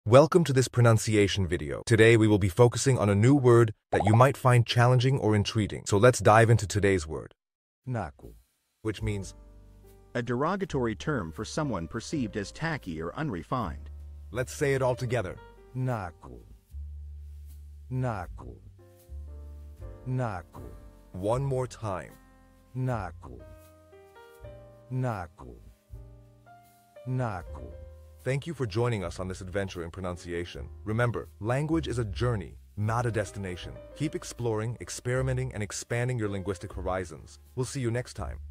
Welcome to this pronunciation video. Today we will be focusing on a new word that you might find challenging or intriguing. So let's dive into today's word. Naco. Which means, A derogatory term for someone perceived as tacky or unrefined. let's say it all together. Naco. Naco. Naco. One more time. Naco. Naco. Naco. Thank you for joining us on this adventure in pronunciation. Remember, language is a journey, not a destination. Keep exploring, experimenting, and expanding your linguistic horizons. We'll see you next time.